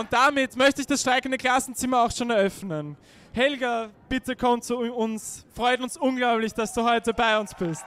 Und damit möchte ich das streikende Klassenzimmer auch schon eröffnen. Helga, bitte komm zu uns. Freut uns unglaublich, dass du heute bei uns bist.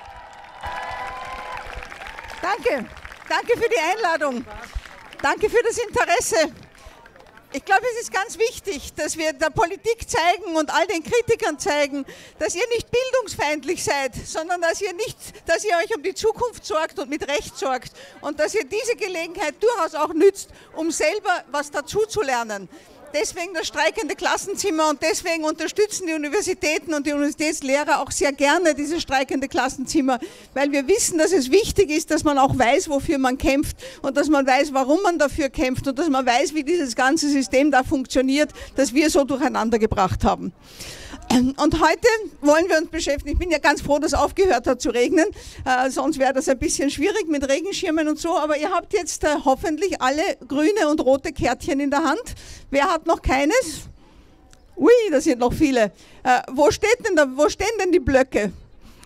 Danke. Danke für die Einladung. Danke für das Interesse. Ich glaube, es ist ganz wichtig, dass wir der Politik zeigen und all den Kritikern zeigen, dass ihr nicht bildungsfeindlich seid, sondern dass ihr euch um die Zukunft sorgt und mit Recht sorgt und dass ihr diese Gelegenheit durchaus auch nützt, um selber was dazu zu lernen. Deswegen das streikende Klassenzimmer und deswegen unterstützen die Universitäten und die Universitätslehrer auch sehr gerne dieses streikende Klassenzimmer, weil wir wissen, dass es wichtig ist, dass man auch weiß, wofür man kämpft und dass man weiß, warum man dafür kämpft und dass man weiß, wie dieses ganze System da funktioniert, das wir so durcheinander gebracht haben. Und heute wollen wir uns beschäftigen, ich bin ja ganz froh, dass es aufgehört hat zu regnen, sonst wäre das ein bisschen schwierig mit Regenschirmen und so, aber ihr habt jetzt hoffentlich alle grüne und rote Kärtchen in der Hand. Wer hat noch keines? Ui, da sind noch viele. Wo stehen denn die Blöcke?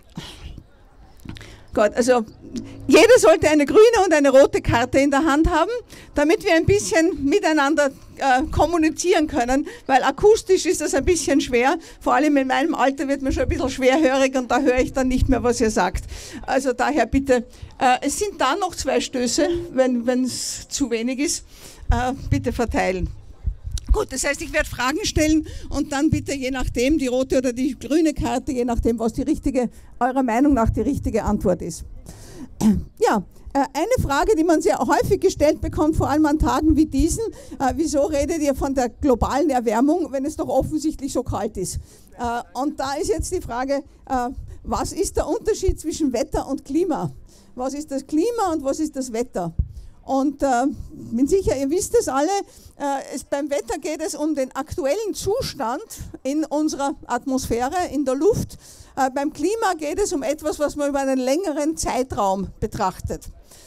Gott, also jeder sollte eine grüne und eine rote Karte in der Hand haben, damit wir ein bisschen miteinander kommunizieren können, weil akustisch ist das ein bisschen schwer, vor allem in meinem Alter wird man schon ein bisschen schwerhörig und da höre ich dann nicht mehr, was ihr sagt. Also daher bitte, es sind da noch 2 Stöße, wenn es zu wenig ist, bitte verteilen. Gut, das heißt, ich werde Fragen stellen und dann bitte je nachdem, die rote oder die grüne Karte, je nachdem, was eurer Meinung nach die richtige Antwort ist. Ja, eine Frage, die man sehr häufig gestellt bekommt, vor allem an Tagen wie diesen, wieso redet ihr von der globalen Erwärmung, wenn es doch offensichtlich so kalt ist? Und da ist jetzt die Frage, was ist der Unterschied zwischen Wetter und Klima? Was ist das Klima und was ist das Wetter? Und bin sicher, ihr wisst es alle, beim Wetter geht es um den aktuellen Zustand in unserer Atmosphäre, in der Luft. Beim Klima geht es um etwas, was man über einen längeren Zeitraum betrachtet.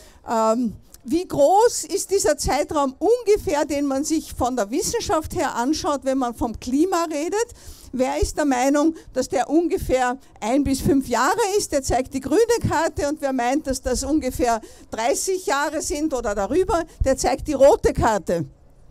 Wie groß ist dieser Zeitraum ungefähr, den man sich von der Wissenschaft her anschaut, wenn man vom Klima redet? Wer ist der Meinung, dass der ungefähr 1 bis 5 Jahre ist? Der zeigt die grüne Karte. Und wer meint, dass das ungefähr 30 Jahre sind oder darüber, der zeigt die rote Karte.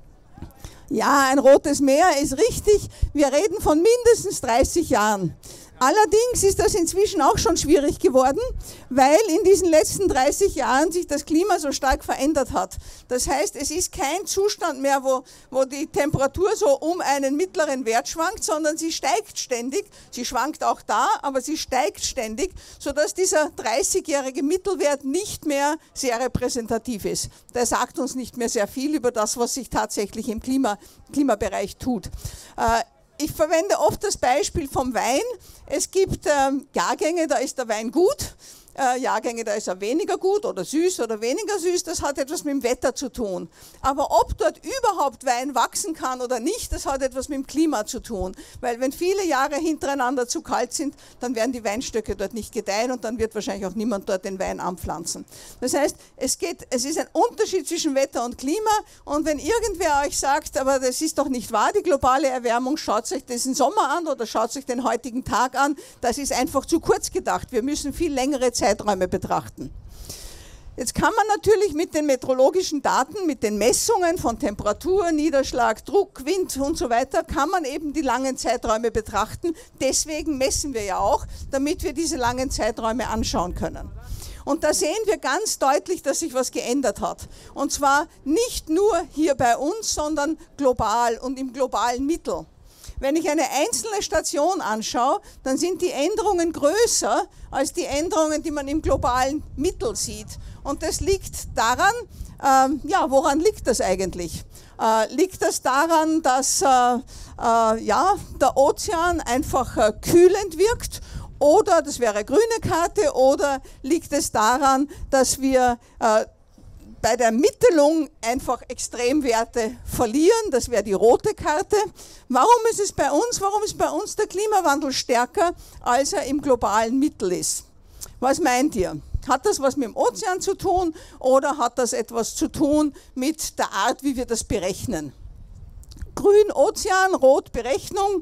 Ja, ein rotes Meer ist richtig. Wir reden von mindestens 30 Jahren. Allerdings ist das inzwischen auch schon schwierig geworden, weil in diesen letzten 30 Jahren sich das Klima so stark verändert hat. Das heißt, es ist kein Zustand mehr, wo die Temperatur so um einen mittleren Wert schwankt, sondern sie steigt ständig. Sie schwankt auch da, aber sie steigt ständig, sodass dieser 30-jährige Mittelwert nicht mehr sehr repräsentativ ist. Der sagt uns nicht mehr sehr viel über das, was sich tatsächlich im Klimabereich tut. Ich verwende oft das Beispiel vom Wein. Es gibt Jahrgänge, da ist der Wein gut, Jahrgänge, da ist er weniger gut oder süß oder weniger süß, das hat etwas mit dem Wetter zu tun. Aber ob dort überhaupt Wein wachsen kann oder nicht, das hat etwas mit dem Klima zu tun. Weil wenn viele Jahre hintereinander zu kalt sind, dann werden die Weinstöcke dort nicht gedeihen und dann wird wahrscheinlich auch niemand dort den Wein anpflanzen. Das heißt, es ist ein Unterschied zwischen Wetter und Klima und wenn irgendwer euch sagt, aber das ist doch nicht wahr, die globale Erwärmung, schaut euch diesen Sommer an oder schaut euch den heutigen Tag an, das ist einfach zu kurz gedacht. Wir müssen viel längere Zeiträume betrachten. Jetzt kann man natürlich mit den meteorologischen Daten, mit den Messungen von Temperatur, Niederschlag, Druck, Wind und so weiter, kann man eben die langen Zeiträume betrachten. Deswegen messen wir ja auch, damit wir diese langen Zeiträume anschauen können. Und da sehen wir ganz deutlich, dass sich was geändert hat. Und zwar nicht nur hier bei uns, sondern global und im globalen Mittel. Wenn ich eine einzelne Station anschaue, dann sind die Änderungen größer als die Änderungen, die man im globalen Mittel sieht. Und das liegt daran, ja, woran liegt das eigentlich? Liegt das daran, dass ja, der Ozean einfach kühlend wirkt? Oder, das wäre grüne Karte, oder liegt es daran, dass wir bei der Mittelung einfach Extremwerte verlieren, das wäre die rote Karte. Warum ist bei uns der Klimawandel stärker, als er im globalen Mittel ist? Was meint ihr? Hat das was mit dem Ozean zu tun oder hat das etwas zu tun mit der Art, wie wir das berechnen? Grün Ozean, rot Berechnung.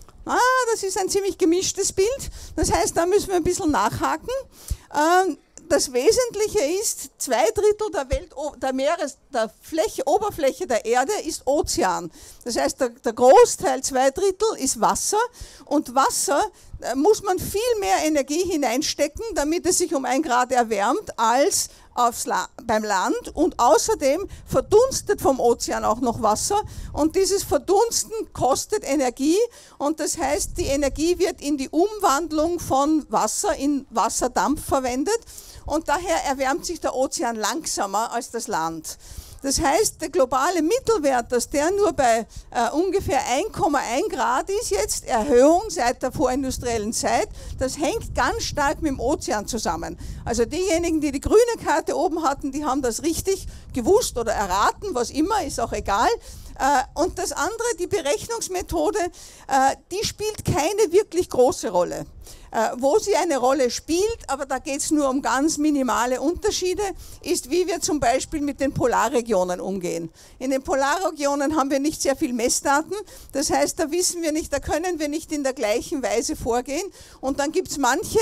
Das ist ein ziemlich gemischtes Bild. Das heißt, da müssen wir ein bisschen nachhaken. das Wesentliche ist, 2/3 der Oberfläche der Erde ist Ozean. Das heißt, der Großteil, 2/3, ist Wasser. Und Wasser muss man viel mehr Energie hineinstecken, damit es sich um 1 Grad erwärmt, als beim Land. Und außerdem verdunstet vom Ozean auch noch Wasser. Und dieses Verdunsten kostet Energie. Und das heißt, die Energie wird in die Umwandlung von Wasser in Wasserdampf verwendet. Und daher erwärmt sich der Ozean langsamer als das Land. Das heißt, der globale Mittelwert, dass der nur bei ungefähr 1,1 Grad ist jetzt, Erhöhung seit der vorindustriellen Zeit, das hängt ganz stark mit dem Ozean zusammen. Also diejenigen, die die grüne Karte oben hatten, die haben das richtig gewusst oder erraten, was immer, ist auch egal. Und das andere, die Berechnungsmethode, die spielt keine wirklich große Rolle. Wo sie eine Rolle spielt, aber da geht es nur um ganz minimale Unterschiede, ist, wie wir zum Beispiel mit den Polarregionen umgehen. In den Polarregionen haben wir nicht sehr viel Messdaten, das heißt, da wissen wir nicht, da können wir nicht in der gleichen Weise vorgehen. Und dann gibt es manche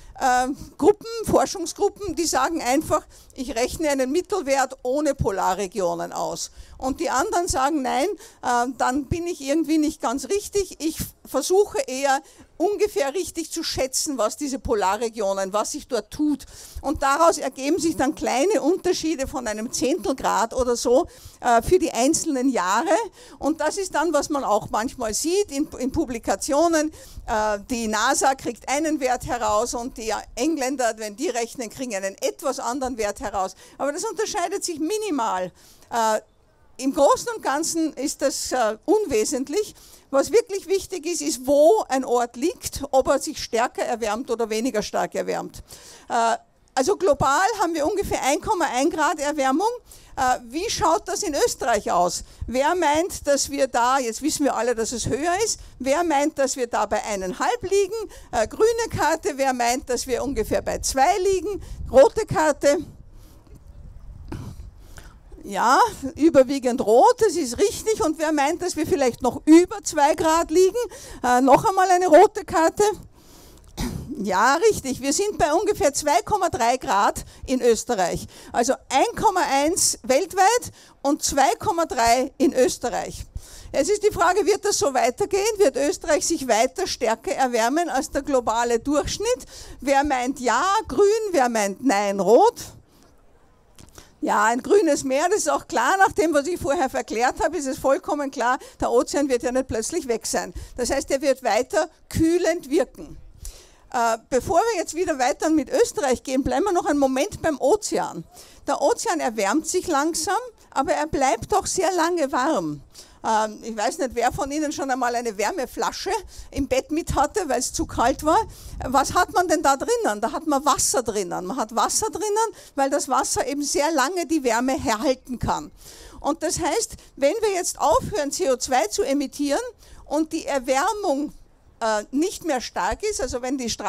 Forschungsgruppen, die sagen einfach, ich rechne einen Mittelwert ohne Polarregionen aus. Und die anderen sagen, nein, dann bin ich irgendwie nicht ganz richtig. Ich versuche eher ungefähr richtig zu schätzen, was diese Polarregionen, was sich dort tut. Und daraus ergeben sich dann kleine Unterschiede von einem Zehntelgrad oder so für die einzelnen Jahre. Und das ist dann, was man auch manchmal sieht in Publikationen. Die NASA kriegt einen Wert heraus und die Engländer, wenn die rechnen, kriegen einen etwas anderen Wert heraus. Aber das unterscheidet sich minimal. Im Großen und Ganzen ist das unwesentlich. Was wirklich wichtig ist, ist, wo ein Ort liegt, ob er sich stärker erwärmt oder weniger stark erwärmt. Also global haben wir ungefähr 1,1 Grad Erwärmung. Wie schaut das in Österreich aus? Wer meint, dass wir da, jetzt wissen wir alle, dass es höher ist, wer meint, dass wir da bei 1,5 liegen? Grüne Karte, wer meint, dass wir ungefähr bei 2 liegen? Rote Karte. Ja, überwiegend rot, das ist richtig. Und wer meint, dass wir vielleicht noch über 2 Grad liegen? Noch einmal eine rote Karte. Ja, richtig. Wir sind bei ungefähr 2,3 Grad in Österreich. Also 1,1 weltweit und 2,3 in Österreich. Jetzt ist die Frage, wird das so weitergehen? Wird Österreich sich weiter stärker erwärmen als der globale Durchschnitt? Wer meint ja, grün, wer meint nein, rot? Ja, ein grünes Meer, das ist auch klar, nach dem, was ich vorher erklärt habe, ist es vollkommen klar, der Ozean wird ja nicht plötzlich weg sein. Das heißt, er wird weiter kühlend wirken. Bevor wir jetzt wieder weiter mit Österreich gehen, bleiben wir noch einen Moment beim Ozean. Der Ozean erwärmt sich langsam, aber er bleibt doch sehr lange warm. Ich weiß nicht, wer von Ihnen schon einmal eine Wärmeflasche im Bett mit hatte, weil es zu kalt war. Was hat man denn da drinnen? Da hat man Wasser drinnen. Man hat Wasser drinnen, weil das Wasser eben sehr lange die Wärme herhalten kann. Und das heißt, wenn wir jetzt aufhören, CO2 zu emittieren und die Erwärmung nicht mehr stark ist, also wenn das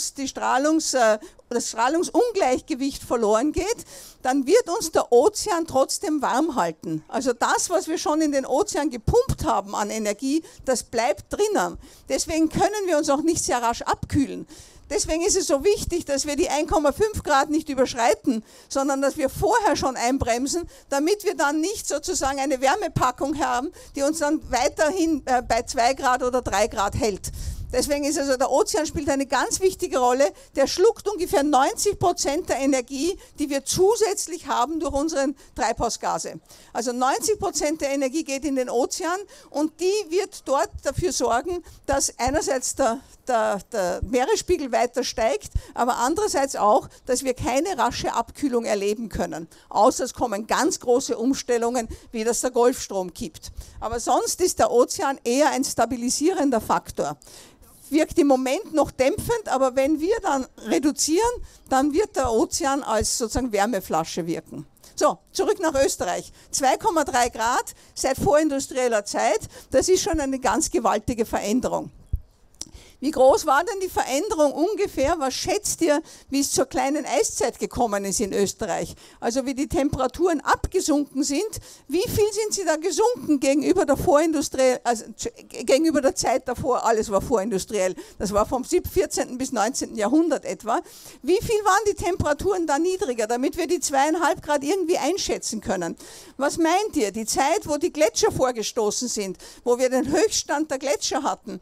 Strahlungsungleichgewicht verloren geht, dann wird uns der Ozean trotzdem warm halten. Also das, was wir schon in den Ozean gepumpt haben an Energie, das bleibt drinnen. Deswegen können wir uns auch nicht sehr rasch abkühlen. Deswegen ist es so wichtig, dass wir die 1,5 Grad nicht überschreiten, sondern dass wir vorher schon einbremsen, damit wir dann nicht sozusagen eine Wärmepackung haben, die uns dann weiterhin bei 2 Grad oder 3 Grad hält. Deswegen ist also der Ozean spielt eine ganz wichtige Rolle. Der schluckt ungefähr 90% der Energie, die wir zusätzlich haben durch unsere Treibhausgase. Also 90% der Energie geht in den Ozean und die wird dort dafür sorgen, dass einerseits der Meeresspiegel weiter steigt, aber andererseits auch, dass wir keine rasche Abkühlung erleben können. Außer es kommen ganz große Umstellungen, wie das der Golfstrom kippt. Aber sonst ist der Ozean eher ein stabilisierender Faktor. Wirkt im Moment noch dämpfend, aber wenn wir dann reduzieren, dann wird der Ozean als sozusagen Wärmeflasche wirken. So, zurück nach Österreich. 2,3 Grad seit vorindustrieller Zeit, das ist schon eine ganz gewaltige Veränderung. Wie groß war denn die Veränderung ungefähr? Was schätzt ihr, wie es zur kleinen Eiszeit gekommen ist in Österreich? Also wie die Temperaturen abgesunken sind. Wie viel sind sie da gesunken gegenüber der gegenüber der Zeit davor? Alles war vorindustriell. Das war vom 14. bis 19. Jahrhundert etwa. Wie viel waren die Temperaturen da niedriger, damit wir die 2,5 Grad irgendwie einschätzen können? Was meint ihr? Die Zeit, wo die Gletscher vorgestoßen sind, wo wir den Höchststand der Gletscher hatten,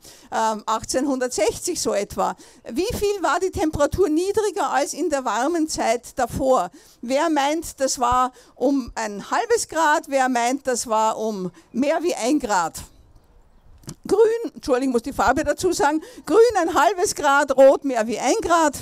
1860 so etwa. Wie viel war die Temperatur niedriger als in der warmen Zeit davor? Wer meint, das war um 0,5 Grad? Wer meint, das war um mehr wie 1 Grad? Grün, Entschuldigung, ich muss die Farbe dazu sagen, grün 0,5 Grad, rot mehr wie 1 Grad.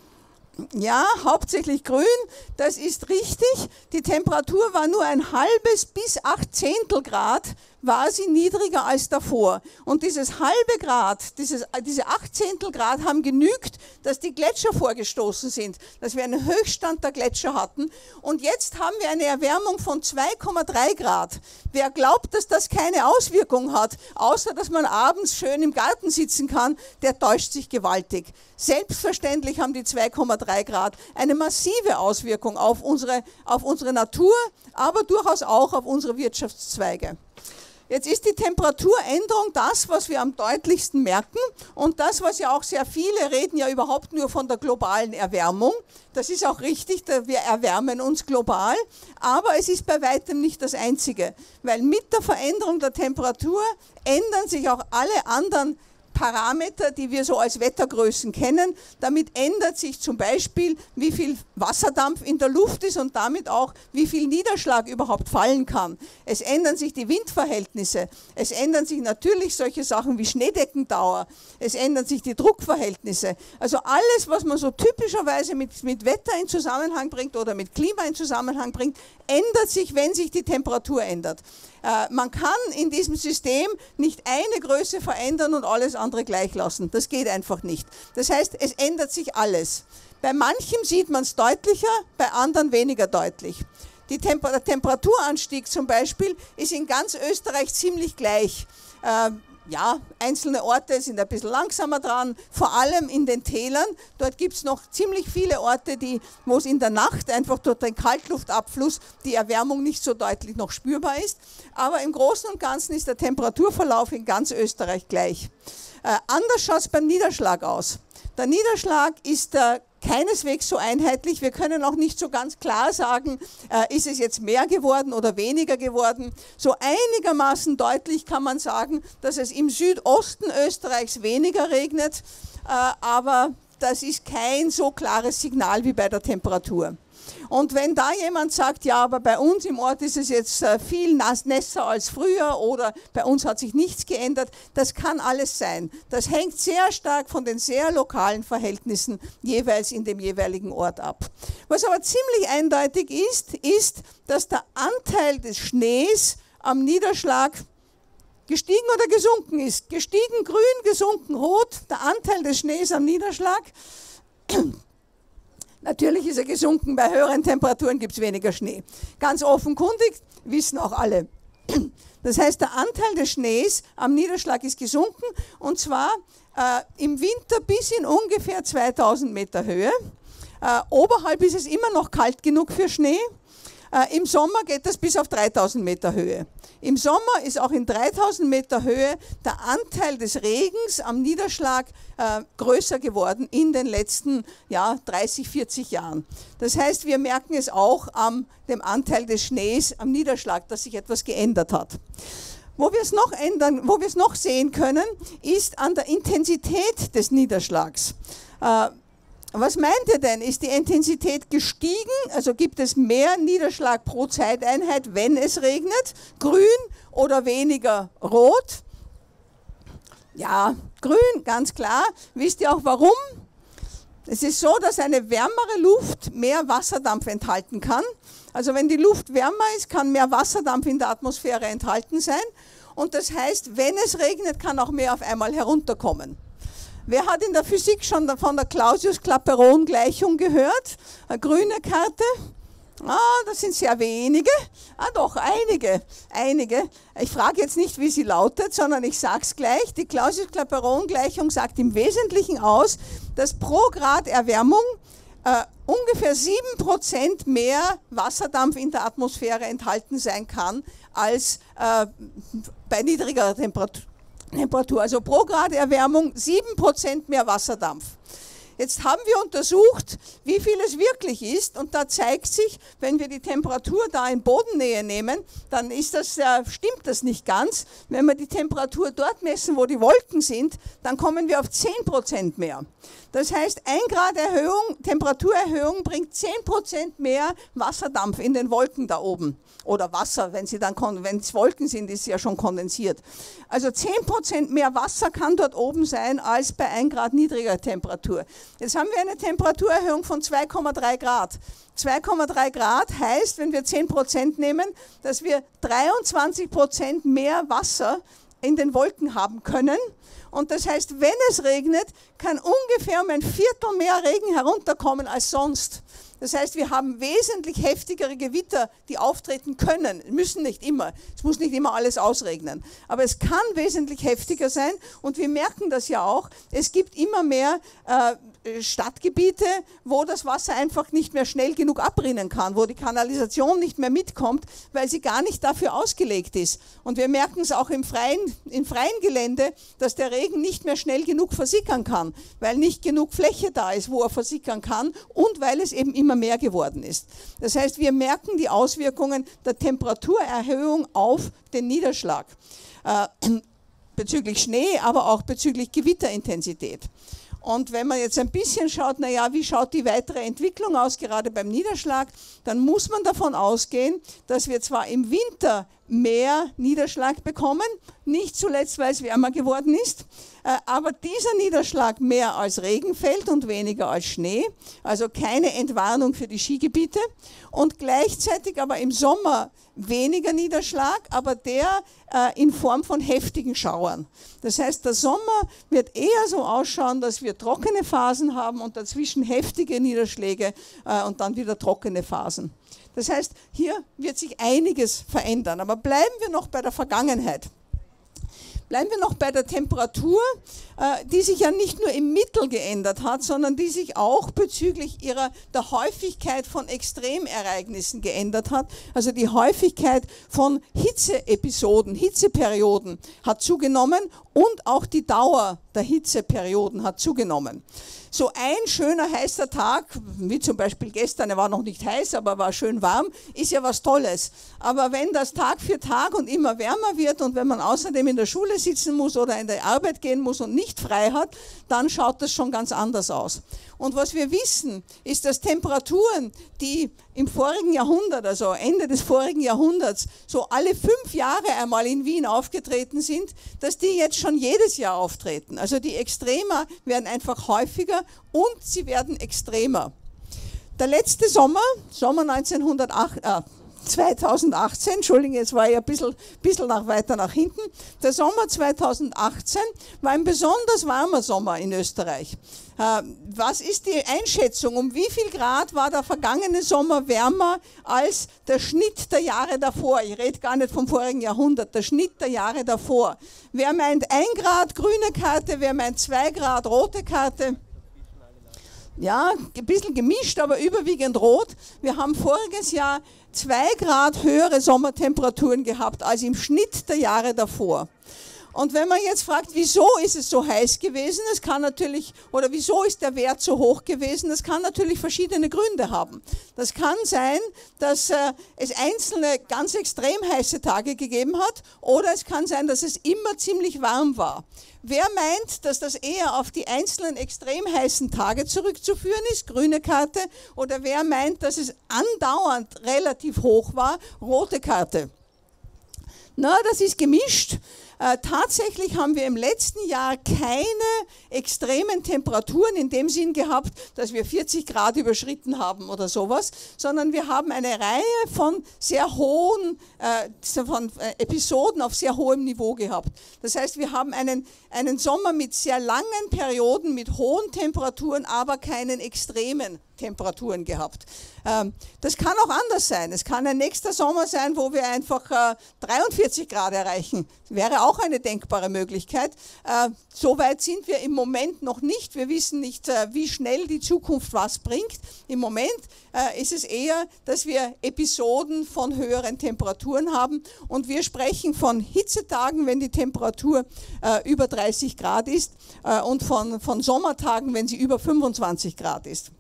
Ja, hauptsächlich grün, das ist richtig. Die Temperatur war nur 0,5 bis 0,8 Grad, war sie niedriger als davor. Und dieses halbe Grad, diese 0,8 Grad haben genügt, dass die Gletscher vorgestoßen sind, dass wir einen Höchststand der Gletscher hatten. Und jetzt haben wir eine Erwärmung von 2,3 Grad. Wer glaubt, dass das keine Auswirkung hat, außer dass man abends schön im Garten sitzen kann, der täuscht sich gewaltig. Selbstverständlich haben die 2,3 Grad eine massive Auswirkung auf unsere Natur, aber durchaus auch auf unsere Wirtschaftszweige. Jetzt ist die Temperaturänderung das, was wir am deutlichsten merken und das, was ja auch sehr viele reden ja überhaupt nur von der globalen Erwärmung. Das ist auch richtig, wir erwärmen uns global, aber es ist bei weitem nicht das Einzige, weil mit der Veränderung der Temperatur ändern sich auch alle anderen Parameter, die wir so als Wettergrößen kennen. Damit ändert sich zum Beispiel, wie viel Wasserdampf in der Luft ist und damit auch, wie viel Niederschlag überhaupt fallen kann. Es ändern sich die Windverhältnisse. Es ändern sich natürlich solche Sachen wie Schneedeckendauer. Es ändern sich die Druckverhältnisse. Also alles, was man so typischerweise mit Wetter in Zusammenhang bringt oder mit Klima in Zusammenhang bringt, ändert sich, wenn sich die Temperatur ändert. Man kann in diesem System nicht eine Größe verändern und alles andere gleich lassen. Das geht einfach nicht. Das heißt, es ändert sich alles. Bei manchem sieht man es deutlicher, bei anderen weniger deutlich. Der Temperaturanstieg zum Beispiel ist in ganz Österreich ziemlich gleich. Ja, einzelne Orte sind ein bisschen langsamer dran, vor allem in den Tälern. Dort gibt es noch ziemlich viele Orte, wo es in der Nacht einfach durch den Kaltluftabfluss die Erwärmung nicht so deutlich noch spürbar ist. Aber im Großen und Ganzen ist der Temperaturverlauf in ganz Österreich gleich. Anders schaut es beim Niederschlag aus. Der Niederschlag ist keineswegs so einheitlich. Wir können auch nicht so ganz klar sagen, ist es jetzt mehr geworden oder weniger geworden. So einigermaßen deutlich kann man sagen, dass es im Südosten Österreichs weniger regnet, aber das ist kein so klares Signal wie bei der Temperatur. Und wenn da jemand sagt, ja, aber bei uns im Ort ist es jetzt viel nässer als früher oder bei uns hat sich nichts geändert, das kann alles sein. Das hängt sehr stark von den sehr lokalen Verhältnissen jeweils in dem jeweiligen Ort ab. Was aber ziemlich eindeutig ist, dass der Anteil des Schnees am Niederschlag gestiegen oder gesunken ist. Gestiegen grün, gesunken rot, der Anteil des Schnees am Niederschlag. Natürlich ist er gesunken, bei höheren Temperaturen gibt es weniger Schnee. Ganz offenkundig, wissen auch alle. Das heißt, der Anteil des Schnees am Niederschlag ist gesunken und zwar im Winter bis in ungefähr 2000 Meter Höhe. Oberhalb ist es immer noch kalt genug für Schnee. Im Sommer geht das bis auf 3000 Meter Höhe. Im Sommer ist auch in 3000 Meter Höhe der Anteil des Regens am Niederschlag größer geworden in den letzten 30, 40 Jahren. Das heißt, wir merken es auch an dem Anteil des Schnees am Niederschlag, dass sich etwas geändert hat. Wo wir es noch sehen können, ist an der Intensität des Niederschlags. Was meint ihr denn? Ist die Intensität gestiegen? Also gibt es mehr Niederschlag pro Zeiteinheit, wenn es regnet? Grün oder weniger rot? Ja, grün, ganz klar. Wisst ihr auch warum? Es ist so, dass eine wärmere Luft mehr Wasserdampf enthalten kann. Also wenn die Luft wärmer ist, kann mehr Wasserdampf in der Atmosphäre enthalten sein. Und das heißt, wenn es regnet, kann auch mehr auf einmal herunterkommen. Wer hat in der Physik schon von der Clausius-Clapeyron-Gleichung gehört? Eine grüne Karte, Das sind sehr wenige. Doch, einige. Ich frage jetzt nicht, wie sie lautet, sondern ich sage es gleich. Die Clausius-Clapeyron-Gleichung sagt im Wesentlichen aus, dass pro Grad Erwärmung ungefähr 7% mehr Wasserdampf in der Atmosphäre enthalten sein kann als bei niedrigerer Temperatur. Also pro Grad Erwärmung 7% mehr Wasserdampf. Jetzt haben wir untersucht, wie viel es wirklich ist, und da zeigt sich, wenn wir die Temperatur da in Bodennähe nehmen, dann stimmt das nicht ganz. Wenn wir die Temperatur dort messen, wo die Wolken sind, dann kommen wir auf 10% mehr. Das heißt, 1 Grad Temperaturerhöhung bringt 10% mehr Wasserdampf in den Wolken da oben. Oder Wasser, wenn es Wolken sind, ist ja schon kondensiert. Also 10% mehr Wasser kann dort oben sein, als bei 1 Grad niedriger Temperatur. Jetzt haben wir eine Temperaturerhöhung von 2,3 Grad. 2,3 Grad heißt, wenn wir 10% nehmen, dass wir 23% mehr Wasser in den Wolken haben können. Und das heißt, wenn es regnet, kann ungefähr um ein Viertel mehr Regen herunterkommen als sonst. Das heißt, wir haben wesentlich heftigere Gewitter, die auftreten können. Müssen nicht immer. Es muss nicht immer alles ausregnen. Aber es kann wesentlich heftiger sein. Und wir merken das ja auch. Es gibt immer mehr Stadtgebiete, wo das Wasser einfach nicht mehr schnell genug abrinnen kann, wo die Kanalisation nicht mehr mitkommt, weil sie gar nicht dafür ausgelegt ist. Und wir merken es auch im freien Gelände, dass der Regen nicht mehr schnell genug versickern kann, weil nicht genug Fläche da ist, wo er versickern kann, und weil es eben immer mehr geworden ist. Das heißt, wir merken die Auswirkungen der Temperaturerhöhung auf den Niederschlag. Bezüglich Schnee, aber auch bezüglich Gewitterintensität. Und wenn man jetzt ein bisschen schaut, wie schaut die weitere Entwicklung aus, gerade beim Niederschlag, dann muss man davon ausgehen, dass wir zwar im Winter mehr Niederschlag bekommen, nicht zuletzt, weil es wärmer geworden ist, aber dieser Niederschlag mehr als Regen fällt und weniger als Schnee, also keine Entwarnung für die Skigebiete, und gleichzeitig aber im Sommer weniger Niederschlag, aber der in Form von heftigen Schauern. Das heißt, der Sommer wird eher so ausschauen, dass wir trockene Phasen haben und dazwischen heftige Niederschläge und dann wieder trockene Phasen. Das heißt, hier wird sich einiges verändern. Aber bleiben wir noch bei der Vergangenheit. Bleiben wir noch bei der Temperatur, die sich ja nicht nur im Mittel geändert hat, sondern die sich auch bezüglich der Häufigkeit von Extremereignissen geändert hat. Also die Häufigkeit von Hitzeepisoden, Hitzeperioden hat zugenommen, und auch die Dauer der Hitzeperioden hat zugenommen. So ein schöner heißer Tag, wie zum Beispiel gestern, er war noch nicht heiß, aber war schön warm, ist ja was Tolles. Aber wenn das Tag für Tag und immer wärmer wird und wenn man außerdem in der Schule sitzen muss oder in die Arbeit gehen muss und nicht frei hat, dann schaut das schon ganz anders aus. Und was wir wissen, ist, dass Temperaturen, die im vorigen Jahrhundert, also Ende des vorigen Jahrhunderts, so alle 5 Jahre einmal in Wien aufgetreten sind, dass die jetzt schon jedes Jahr auftreten. Also die Extrema werden einfach häufiger und sie werden extremer. Der letzte Sommer 2018, Entschuldigung, jetzt war ich ein bisschen weiter nach hinten. Der Sommer 2018 war ein besonders warmer Sommer in Österreich. Was ist die Einschätzung? Um wie viel Grad war der vergangene Sommer wärmer als der Schnitt der Jahre davor? Ich rede gar nicht vom vorigen Jahrhundert, der Schnitt der Jahre davor. Wer meint 1 Grad grüne Karte, wer meint 2 Grad rote Karte? Ja, ein bisschen gemischt, aber überwiegend rot. Wir haben voriges Jahr 2 Grad höhere Sommertemperaturen gehabt als im Schnitt der Jahre davor. Und wenn man jetzt fragt, wieso ist es so heiß gewesen, es kann natürlich, oder wieso ist der Wert so hoch gewesen, das kann natürlich verschiedene Gründe haben. Das kann sein, dass es einzelne ganz extrem heiße Tage gegeben hat, oder es kann sein, dass es immer ziemlich warm war. Wer meint, dass das eher auf die einzelnen extrem heißen Tage zurückzuführen ist, grüne Karte, oder wer meint, dass es andauernd relativ hoch war, rote Karte? Na, das ist gemischt. Tatsächlich haben wir im letzten Jahr keine extremen Temperaturen in dem Sinn gehabt, dass wir 40 Grad überschritten haben oder sowas, sondern wir haben eine Reihe von sehr hohen Episoden auf sehr hohem Niveau gehabt. Das heißt, wir haben einen Sommer mit sehr langen Perioden, mit hohen Temperaturen, aber keinen extremen Temperaturen gehabt. Das kann auch anders sein. Es kann ein nächster Sommer sein, wo wir einfach 43 Grad erreichen. Wäre auch eine denkbare Möglichkeit. So weit sind wir im Moment noch nicht. Wir wissen nicht, wie schnell die Zukunft was bringt. Im Moment ist es eher, dass wir Episoden von höheren Temperaturen haben und wir sprechen von Hitzetagen, wenn die Temperatur über 30 Grad ist und von Sommertagen, wenn sie über 25 Grad ist.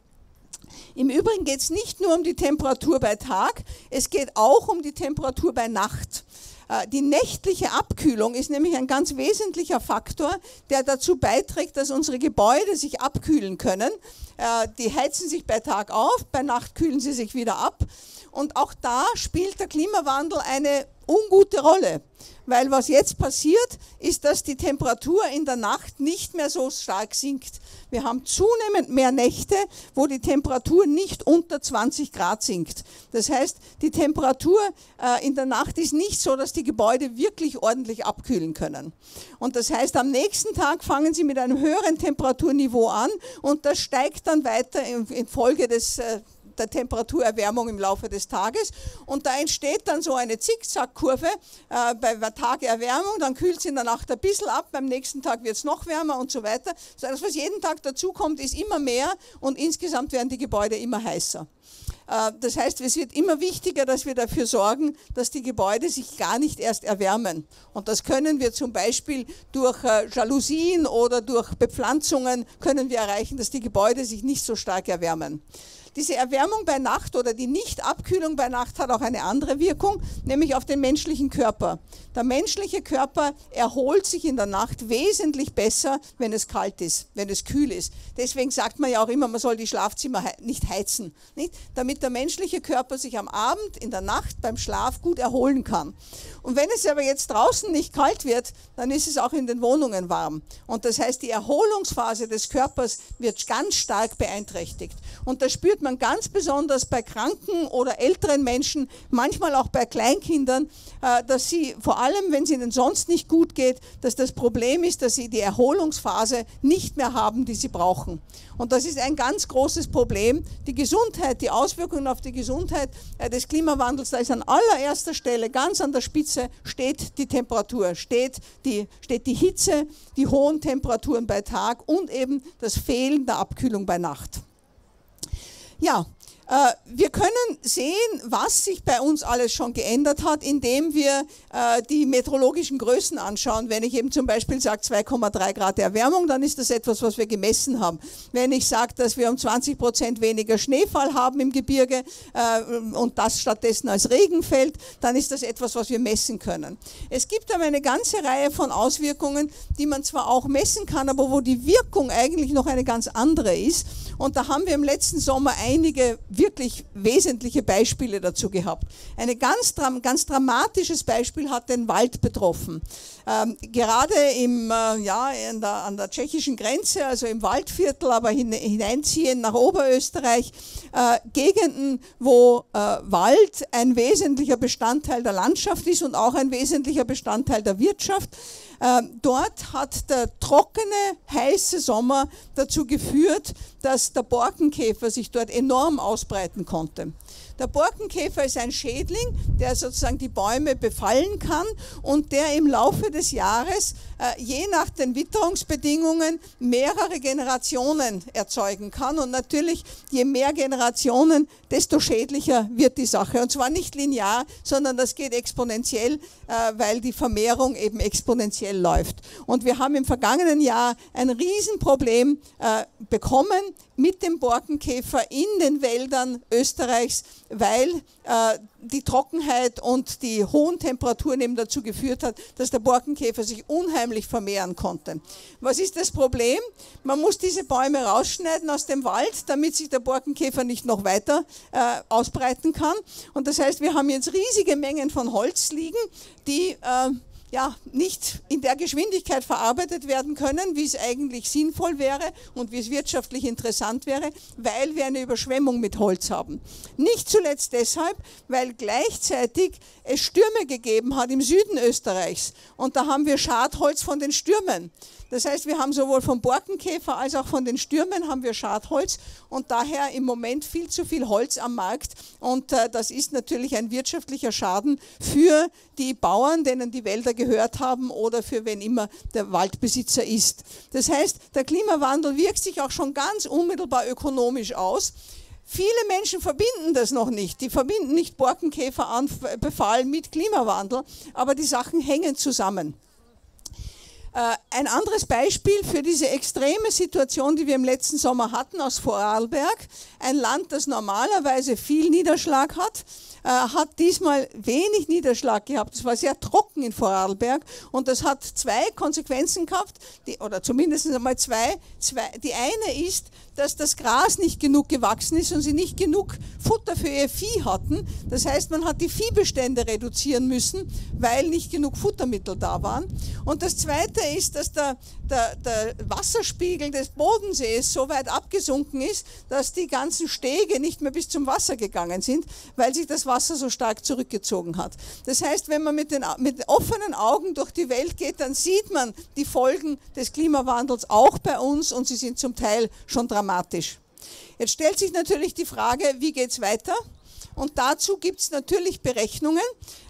Im Übrigen geht es nicht nur um die Temperatur bei Tag, es geht auch um die Temperatur bei Nacht. Die nächtliche Abkühlung ist nämlich ein ganz wesentlicher Faktor, der dazu beiträgt, dass unsere Gebäude sich abkühlen können. Die heizen sich bei Tag auf, bei Nacht kühlen sie sich wieder ab. Und auch da spielt der Klimawandel eine ungute Rolle. Weil was jetzt passiert, ist, dass die Temperatur in der Nacht nicht mehr so stark sinkt. Wir haben zunehmend mehr Nächte, wo die Temperatur nicht unter 20 Grad sinkt. Das heißt, die Temperatur in der Nacht ist nicht so, dass die Gebäude wirklich ordentlich abkühlen können. Und das heißt, am nächsten Tag fangen sie mit einem höheren Temperaturniveau an und das steigt dann weiter infolge der Temperaturerwärmung im Laufe des Tages und da entsteht dann so eine Zickzackkurve bei Tageerwärmung, dann kühlt es in der Nacht ein bisschen ab, beim nächsten Tag wird es noch wärmer und so weiter. Das, was jeden Tag dazu kommt, ist immer mehr und insgesamt werden die Gebäude immer heißer. Das heißt, es wird immer wichtiger, dass wir dafür sorgen, dass die Gebäude sich gar nicht erst erwärmen. Und das können wir zum Beispiel durch Jalousien oder durch Bepflanzungen können wir erreichen, dass die Gebäude sich nicht so stark erwärmen. Diese Erwärmung bei Nacht oder die Nichtabkühlung bei Nacht hat auch eine andere Wirkung, nämlich auf den menschlichen Körper. Der menschliche Körper erholt sich in der Nacht wesentlich besser, wenn es kalt ist, wenn es kühl ist. Deswegen sagt man ja auch immer, man soll die Schlafzimmer nicht heizen, nicht? Damit der menschliche Körper sich am Abend, in der Nacht, beim Schlaf gut erholen kann. Und wenn es aber jetzt draußen nicht kalt wird, dann ist es auch in den Wohnungen warm. Und das heißt, die Erholungsphase des Körpers wird ganz stark beeinträchtigt. Und das spürt man ganz besonders bei kranken oder älteren Menschen, manchmal auch bei Kleinkindern, dass sie, vor allem wenn es ihnen sonst nicht gut geht, dass das Problem ist, dass sie die Erholungsphase nicht mehr haben, die sie brauchen. Und das ist ein ganz großes Problem. Die Gesundheit, die Auswirkungen auf die Gesundheit des Klimawandels, da ist an allererster Stelle, ganz an der Spitze, steht die Temperatur, steht die Hitze, die hohen Temperaturen bei Tag und eben das Fehlen der Abkühlung bei Nacht. Ja, wir können sehen, was sich bei uns alles schon geändert hat, indem wir die meteorologischen Größen anschauen. Wenn ich eben zum Beispiel sage 2,3 Grad Erwärmung, dann ist das etwas, was wir gemessen haben. Wenn ich sage, dass wir um 20% weniger Schneefall haben im Gebirge und das stattdessen als Regen fällt, dann ist das etwas, was wir messen können. Es gibt aber eine ganze Reihe von Auswirkungen, die man zwar auch messen kann, aber wo die Wirkung eigentlich noch eine ganz andere ist. Und da haben wir im letzten Sommer einige wirklich wesentliche Beispiele dazu gehabt. Ein ganz dramatisches Beispiel hat den Wald betroffen. Gerade an der tschechischen Grenze, also im Waldviertel, aber hineinziehen nach Oberösterreich, Gegenden, wo Wald ein wesentlicher Bestandteil der Landschaft ist und auch ein wesentlicher Bestandteil der Wirtschaft. Dort hat der trockene, heiße Sommer dazu geführt, dass der Borkenkäfer sich dort enorm ausbreiten konnte. Der Borkenkäfer ist ein Schädling, der sozusagen die Bäume befallen kann und der im Laufe des Jahres, je nach den Witterungsbedingungen, mehrere Generationen erzeugen kann. Und natürlich, je mehr Generationen, desto schädlicher wird die Sache. Und zwar nicht linear, sondern das geht exponentiell, weil die Vermehrung eben exponentiell läuft. Und wir haben im vergangenen Jahr ein Riesenproblem bekommen mit dem Borkenkäfer in den Wäldern Österreichs, weil die Trockenheit und die hohen Temperaturen eben dazu geführt hat, dass der Borkenkäfer sich unheimlich vermehren konnte. Was ist das Problem? Man muss diese Bäume rausschneiden aus dem Wald, damit sich der Borkenkäfer nicht noch weiter ausbreiten kann. Und das heißt, wir haben jetzt riesige Mengen von Holz liegen, die ja, nicht in der Geschwindigkeit verarbeitet werden können, wie es eigentlich sinnvoll wäre und wie es wirtschaftlich interessant wäre, weil wir eine Überschwemmung mit Holz haben. Nicht zuletzt deshalb, weil gleichzeitig es Stürme gegeben hat im Süden Österreichs und da haben wir Schadholz von den Stürmen. Das heißt, wir haben sowohl vom Borkenkäfer als auch von den Stürmen haben wir Schadholz und daher im Moment viel zu viel Holz am Markt und das ist natürlich ein wirtschaftlicher Schaden für die Bauern, denen die Wälder gehört haben oder für wen immer der Waldbesitzer ist. Das heißt, der Klimawandel wirkt sich auch schon ganz unmittelbar ökonomisch aus. Viele Menschen verbinden das noch nicht. Die verbinden nicht Borkenkäferbefall mit Klimawandel, aber die Sachen hängen zusammen. Ein anderes Beispiel für diese extreme Situation, die wir im letzten Sommer hatten aus Vorarlberg, ein Land, das normalerweise viel Niederschlag hat, hat diesmal wenig Niederschlag gehabt. Es war sehr trocken in Vorarlberg und das hat zwei Konsequenzen gehabt, oder zumindest einmal zwei. Die eine ist, dass das Gras nicht genug gewachsen ist und sie nicht genug Futter für ihr Vieh hatten. Das heißt, man hat die Viehbestände reduzieren müssen, weil nicht genug Futtermittel da waren. Und das Zweite ist, dass der Wasserspiegel des Bodensees so weit abgesunken ist, dass die ganzen Stege nicht mehr bis zum Wasser gegangen sind, weil sich das Wasser so stark zurückgezogen hat. Das heißt, wenn man mit offenen Augen durch die Welt geht, dann sieht man die Folgen des Klimawandels auch bei uns und sie sind zum Teil schon dramatisch. Jetzt stellt sich natürlich die Frage, wie geht es weiter? Und dazu gibt es natürlich Berechnungen,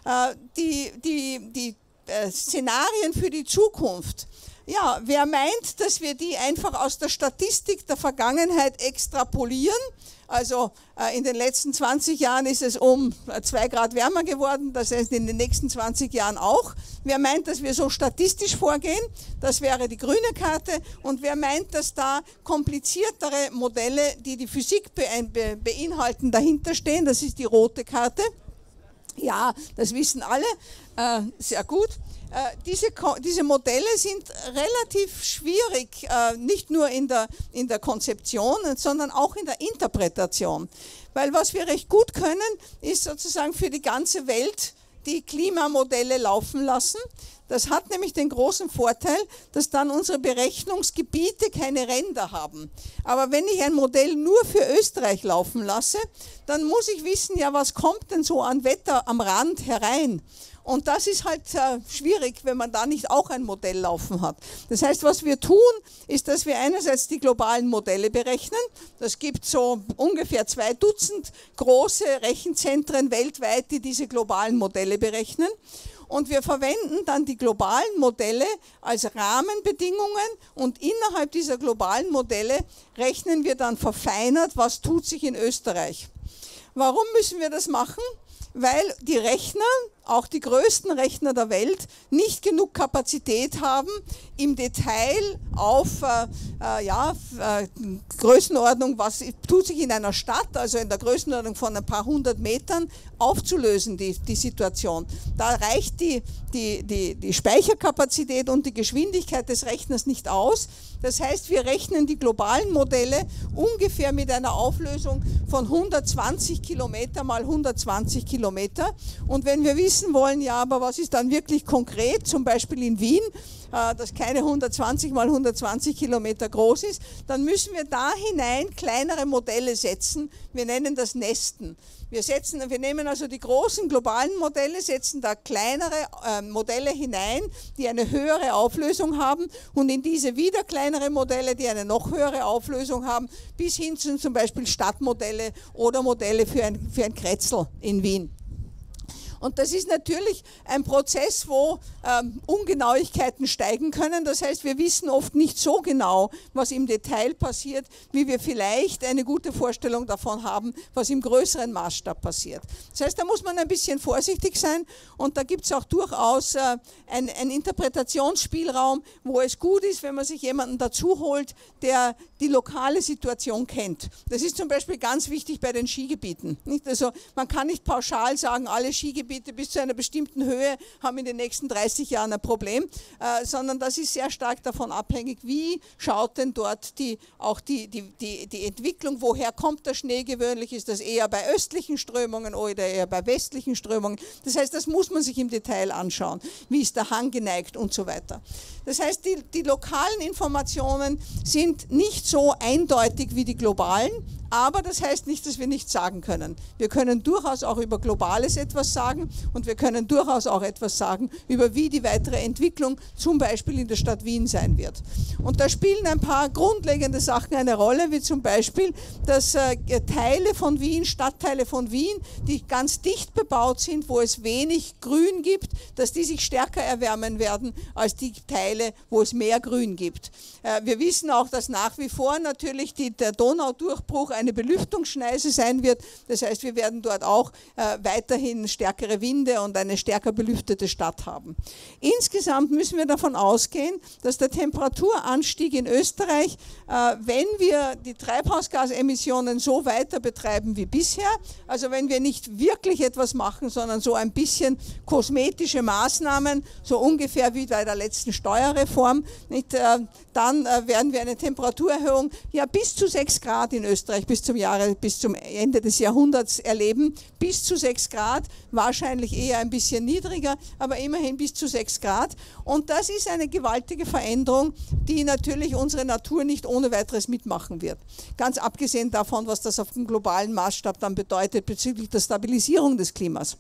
die Szenarien für die Zukunft. Ja, wer meint, dass wir die einfach aus der Statistik der Vergangenheit extrapolieren, also in den letzten 20 Jahren ist es um 2 Grad wärmer geworden, das heißt in den nächsten 20 Jahren auch. Wer meint, dass wir so statistisch vorgehen, das wäre die grüne Karte. Und wer meint, dass da kompliziertere Modelle, die die Physik beinhalten, dahinter stehen, das ist die rote Karte. Ja, das wissen alle, sehr gut. Diese Modelle sind relativ schwierig, nicht nur in der Konzeption, sondern auch in der Interpretation. Weil was wir recht gut können, ist sozusagen für die ganze Welt die Klimamodelle laufen lassen. Das hat nämlich den großen Vorteil, dass dann unsere Berechnungsgebiete keine Ränder haben. Aber wenn ich ein Modell nur für Österreich laufen lasse, dann muss ich wissen, ja, was kommt denn so an Wetter am Rand herein? Und das ist halt schwierig, wenn man da nicht auch ein Modell laufen hat. Das heißt, was wir tun, ist, dass wir einerseits die globalen Modelle berechnen. Das gibt so ungefähr 2 Dutzend große Rechenzentren weltweit, die diese globalen Modelle berechnen. Und wir verwenden dann die globalen Modelle als Rahmenbedingungen und innerhalb dieser globalen Modelle rechnen wir dann verfeinert, was tut sich in Österreich. Warum müssen wir das machen? Weil die Rechner, auch die größten Rechner der Welt, nicht genug Kapazität haben, im Detail auf Größenordnung, was tut sich in einer Stadt, also in der Größenordnung von ein paar 100 Metern, aufzulösen, die Situation. Da reicht die Speicherkapazität und die Geschwindigkeit des Rechners nicht aus. Das heißt, wir rechnen die globalen Modelle ungefähr mit einer Auflösung von 120 Kilometer mal 120 Kilometer. Und wenn wir wissen wollen, ja, aber was ist dann wirklich konkret, zum Beispiel in Wien, das keine 120 mal 120 Kilometer groß ist, dann müssen wir da hinein kleinere Modelle setzen. Wir nennen das Nesten. Wir nehmen also die großen globalen Modelle, setzen da kleinere Modelle hinein, die eine höhere Auflösung haben und in diese wieder kleinere Modelle, die eine noch höhere Auflösung haben, bis hin zu zum Beispiel Stadtmodelle oder Modelle für ein Kretzel in Wien. Und das ist natürlich ein Prozess, wo Ungenauigkeiten steigen können. Das heißt, wir wissen oft nicht so genau, was im Detail passiert, wie wir vielleicht eine gute Vorstellung davon haben, was im größeren Maßstab passiert. Das heißt, da muss man ein bisschen vorsichtig sein und da gibt es auch durchaus einen Interpretationsspielraum, wo es gut ist, wenn man sich jemanden dazu holt, der die lokale Situation kennt. Das ist zum Beispiel ganz wichtig bei den Skigebieten. Nicht? Also man kann nicht pauschal sagen, alle Skigebiete Waldgebiete bis zu einer bestimmten Höhe haben in den nächsten 30 Jahren ein Problem, sondern das ist sehr stark davon abhängig, wie schaut denn dort auch die Entwicklung, woher kommt der Schnee gewöhnlich, ist das eher bei östlichen Strömungen oder eher bei westlichen Strömungen. Das heißt, das muss man sich im Detail anschauen. Wie ist der Hang geneigt und so weiter. Das heißt, die lokalen Informationen sind nicht so eindeutig wie die globalen, aber das heißt nicht, dass wir nichts sagen können. Wir können durchaus auch über Globales etwas sagen und wir können durchaus auch etwas sagen über wie die weitere Entwicklung zum Beispiel in der Stadt Wien sein wird. Und da spielen ein paar grundlegende Sachen eine Rolle, wie zum Beispiel, dass Teile von Wien, Stadtteile von Wien, die ganz dicht bebaut sind, wo es wenig Grün gibt, dass die sich stärker erwärmen werden als die Teile, wo es mehr Grün gibt. Wir wissen auch, dass nach wie vor natürlich der Donaudurchbruch eine Belüftungsschneise sein wird. Das heißt, wir werden dort auch weiterhin stärkere Winde und eine stärker belüftete Stadt haben. Insgesamt müssen wir davon ausgehen, dass der Temperaturanstieg in Österreich, wenn wir die Treibhausgasemissionen so weiter betreiben wie bisher, also wenn wir nicht wirklich etwas machen, sondern so ein bisschen kosmetische Maßnahmen, so ungefähr wie bei der letzten Steuerreform, nicht, dann werden wir eine Temperaturerhöhung ja bis zu 6 Grad in Österreich bis zum Ende des Jahrhunderts erleben. Bis zu 6 Grad, wahrscheinlich eher ein bisschen niedriger, aber immerhin bis zu 6 Grad. Und das ist eine gewaltige Veränderung, die natürlich unsere Natur nicht ohne weiteres mitmachen wird. Ganz abgesehen davon, was das auf dem globalen Maßstab dann bedeutet bezüglich der Stabilisierung des Klimas.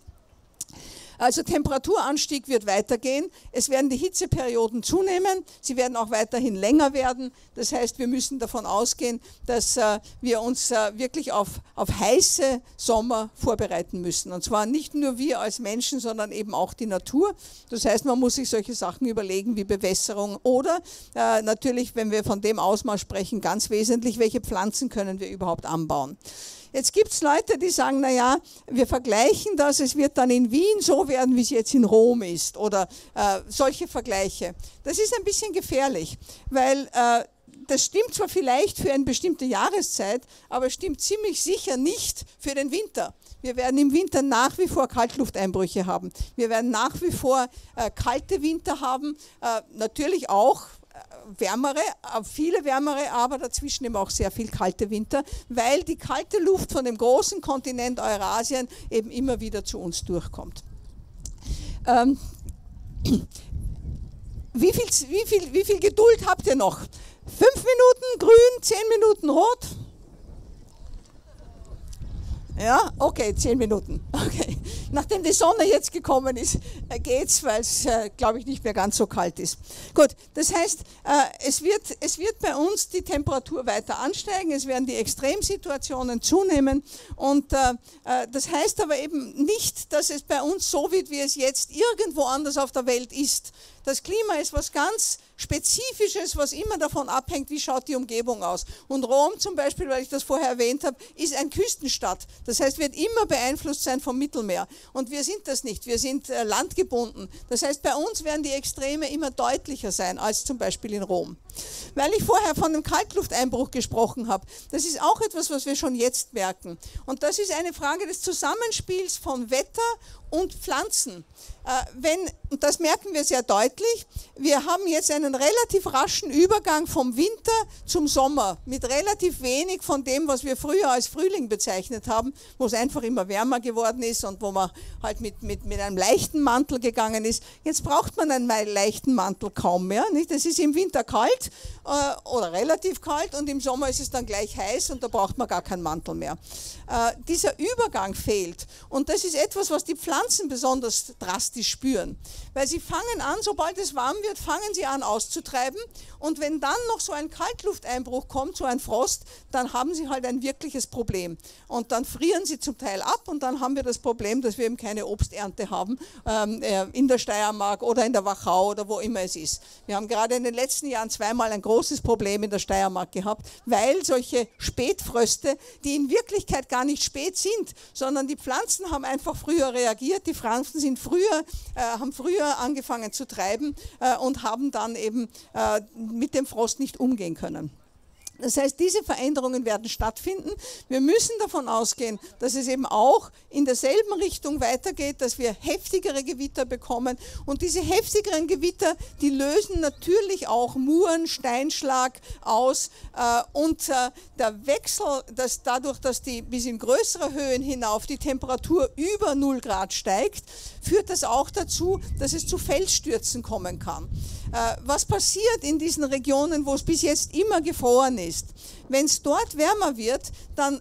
Also Temperaturanstieg wird weitergehen, es werden die Hitzeperioden zunehmen, sie werden auch weiterhin länger werden. Das heißt, wir müssen davon ausgehen, dass wir uns wirklich auf heiße Sommer vorbereiten müssen. Und zwar nicht nur wir als Menschen, sondern eben auch die Natur. Das heißt, man muss sich solche Sachen überlegen wie Bewässerung oder natürlich, wenn wir von dem Ausmaß sprechen, ganz wesentlich, welche Pflanzen können wir überhaupt anbauen. Jetzt gibt es Leute, die sagen, naja, wir vergleichen das, es wird dann in Wien so werden, wie es jetzt in Rom ist oder solche Vergleiche. Das ist ein bisschen gefährlich, weil das stimmt zwar vielleicht für eine bestimmte Jahreszeit, aber stimmt ziemlich sicher nicht für den Winter. Wir werden im Winter nach wie vor Kaltlufteinbrüche haben. Wir werden nach wie vor kalte Winter haben, natürlich auch wärmere, viele wärmere, aber dazwischen eben auch sehr viel kalte Winter, weil die kalte Luft von dem großen Kontinent Eurasien eben immer wieder zu uns durchkommt. Wie viel Geduld habt ihr noch? 5 Minuten grün, 10 Minuten rot? Ja, okay, 10 Minuten. Okay. Nachdem die Sonne jetzt gekommen ist, geht's, weil es, glaube ich, nicht mehr ganz so kalt ist. Gut, das heißt, es wird bei uns die Temperatur weiter ansteigen, es werden die Extremsituationen zunehmen und das heißt aber eben nicht, dass es bei uns so wird, wie es jetzt irgendwo anders auf der Welt ist. Das Klima ist was ganz Spezifisches, was immer davon abhängt, wie schaut die Umgebung aus. Und Rom zum Beispiel, weil ich das vorher erwähnt habe, ist eine Küstenstadt. Das heißt, wird immer beeinflusst sein vom Mittelmeer. Und wir sind das nicht, wir sind landgebunden. Das heißt, bei uns werden die Extreme immer deutlicher sein als zum Beispiel in Rom. Weil ich vorher von dem Kaltlufteinbruch gesprochen habe, das ist auch etwas, was wir schon jetzt merken. Und das ist eine Frage des Zusammenspiels von Wetter und Pflanzen. Und das merken wir sehr deutlich, wir haben jetzt einen relativ raschen Übergang vom Winter zum Sommer mit relativ wenig von dem, was wir früher als Frühling bezeichnet haben, wo es einfach immer wärmer geworden ist und wo man halt mit einem leichten Mantel gegangen ist. Jetzt braucht man einen leichten Mantel kaum mehr. Nicht? Es ist im Winter kalt oder relativ kalt und im Sommer ist es dann gleich heiß und da braucht man gar keinen Mantel mehr. Dieser Übergang fehlt und das ist etwas, was die Pflanzen besonders drastisch spüren, weil sie fangen an, sobald es warm wird, fangen sie an auszutreiben und wenn dann noch so ein Kaltlufteinbruch kommt, so ein Frost, dann haben sie halt ein wirkliches Problem und dann frieren sie zum Teil ab und dann haben wir das Problem, dass wir eben keine Obsternte haben in der Steiermark oder in der Wachau oder wo immer es ist. Wir haben gerade in den letzten Jahren zweimal ein großes Problem in der Steiermark gehabt, weil solche Spätfröste, die in Wirklichkeit gar nicht spät sind, sondern die Pflanzen haben einfach früher reagiert, die Pflanzen sind haben früher angefangen zu treiben und haben dann eben mit dem Frost nicht umgehen können. Das heißt, diese Veränderungen werden stattfinden. Wir müssen davon ausgehen, dass es eben auch in derselben Richtung weitergeht, dass wir heftigere Gewitter bekommen. Und diese heftigeren Gewitter, die lösen natürlich auch Muren, Steinschlag aus. Und der Wechsel, dass dadurch, dass die bis in größere Höhen hinauf die Temperatur über 0 Grad steigt, führt das auch dazu, dass es zu Felsstürzen kommen kann. Was passiert in diesen Regionen, wo es bis jetzt immer gefroren ist? Wenn es dort wärmer wird, dann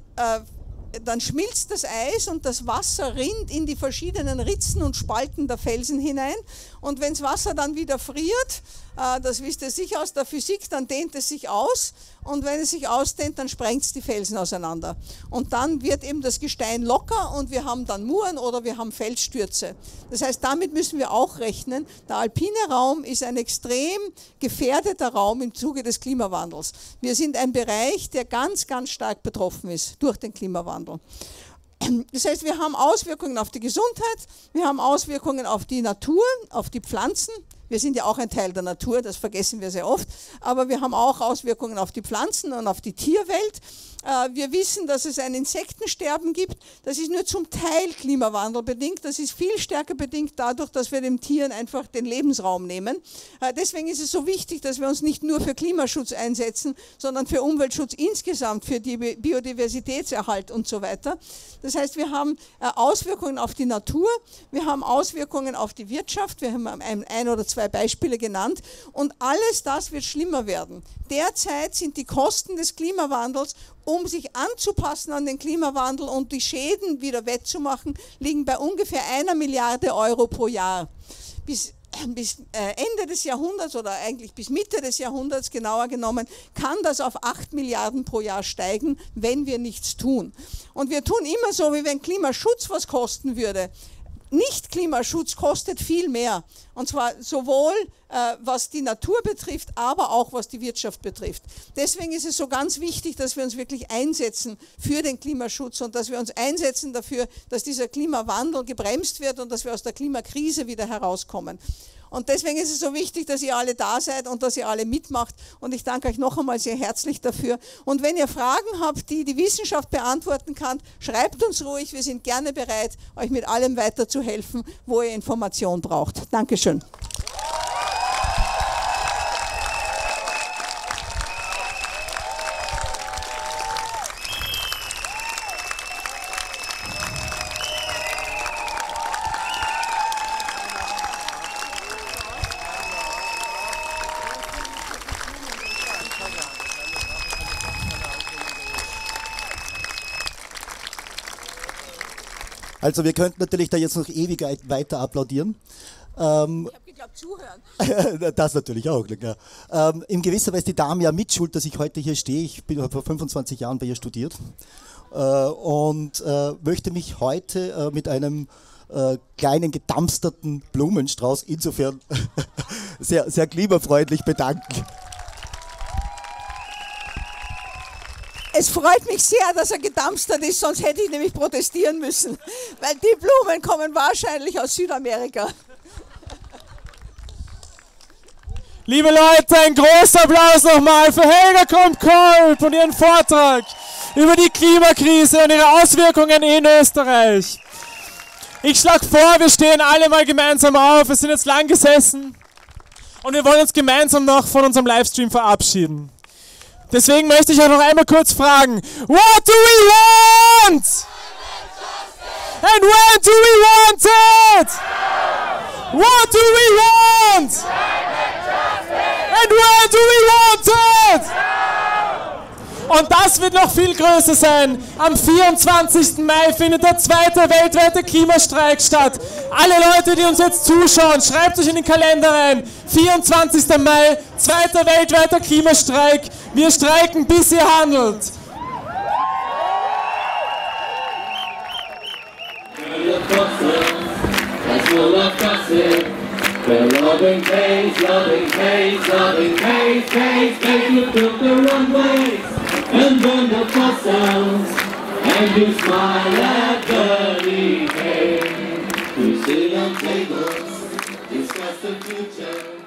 schmilzt das Eis und das Wasser rinnt in die verschiedenen Ritzen und Spalten der Felsen hinein. Und wenn das Wasser dann wieder friert, das wisst ihr sicher aus der Physik, dann dehnt es sich aus. Und wenn es sich ausdehnt, dann sprengt es die Felsen auseinander. Und dann wird eben das Gestein locker und wir haben dann Muren oder wir haben Felsstürze. Das heißt, damit müssen wir auch rechnen. Der alpine Raum ist ein extrem gefährdeter Raum im Zuge des Klimawandels. Wir sind ein Bereich, der ganz, ganz stark betroffen ist durch den Klimawandel. Das heißt, wir haben Auswirkungen auf die Gesundheit, wir haben Auswirkungen auf die Natur, auf die Pflanzen. Wir sind ja auch ein Teil der Natur, das vergessen wir sehr oft, aber wir haben auch Auswirkungen auf die Pflanzen und auf die Tierwelt. Wir wissen, dass es ein Insektensterben gibt. Das ist nur zum Teil Klimawandel bedingt. Das ist viel stärker bedingt dadurch, dass wir den Tieren einfach den Lebensraum nehmen. Deswegen ist es so wichtig, dass wir uns nicht nur für Klimaschutz einsetzen, sondern für Umweltschutz insgesamt, für die Biodiversitätserhalt und so weiter. Das heißt, wir haben Auswirkungen auf die Natur, wir haben Auswirkungen auf die Wirtschaft, wir haben ein oder zwei Beispiele genannt und alles das wird schlimmer werden. Derzeit sind die Kosten des Klimawandels, um sich anzupassen an den Klimawandel und die Schäden wieder wettzumachen, liegen bei ungefähr 1 Milliarde Euro pro Jahr. Bis Ende des Jahrhunderts oder eigentlich bis Mitte des Jahrhunderts genauer genommen, kann das auf 8 Milliarden pro Jahr steigen, wenn wir nichts tun. Und wir tun immer so, wie wenn Klimaschutz was kosten würde. Nicht-Klimaschutz kostet viel mehr. Und zwar sowohl was die Natur betrifft, aber auch was die Wirtschaft betrifft. Deswegen ist es so ganz wichtig, dass wir uns wirklich einsetzen für den Klimaschutz und dass wir uns einsetzen dafür, dass dieser Klimawandel gebremst wird und dass wir aus der Klimakrise wieder herauskommen. Und deswegen ist es so wichtig, dass ihr alle da seid und dass ihr alle mitmacht. Und ich danke euch noch einmal sehr herzlich dafür. Und wenn ihr Fragen habt, die die Wissenschaft beantworten kann, schreibt uns ruhig. Wir sind gerne bereit, euch mit allem weiterzuhelfen, wo ihr Information braucht. Dankeschön. Also wir könnten natürlich da jetzt noch ewig weiter applaudieren. Ich habe geglaubt, zuhören. Das natürlich auch. Ja. In gewisser Weise die Dame ja mitschuld, dass ich heute hier stehe. Ich bin vor 25 Jahren bei ihr studiert und möchte mich heute mit einem kleinen gedampsterten Blumenstrauß insofern sehr, sehr klimafreundlich bedanken. Es freut mich sehr, dass er gedampstert ist, sonst hätte ich nämlich protestieren müssen, weil die Blumen kommen wahrscheinlich aus Südamerika. Liebe Leute, ein großer Applaus nochmal für Helga Krump-Kolb und ihren Vortrag über die Klimakrise und ihre Auswirkungen in Österreich. Ich schlage vor, wir stehen alle mal gemeinsam auf, wir sind jetzt lang gesessen und wir wollen uns gemeinsam noch von unserem Livestream verabschieden. Deswegen möchte ich euch noch einmal kurz fragen, what do we want? And when do we want it? What do we want? And when do we want it? Und das wird noch viel größer sein. Am 24. Mai findet der 2. weltweite Klimastreik statt. Alle Leute, die uns jetzt zuschauen, schreibt euch in den Kalender rein. 24. Mai, 2. weltweiter Klimastreik. Wir streiken, bis ihr handelt. Well, loving pace, loving pace, loving pace, pace, pace, you took the runways and burn the fossils, and you smile at the decay. You sit on tables, discuss the future.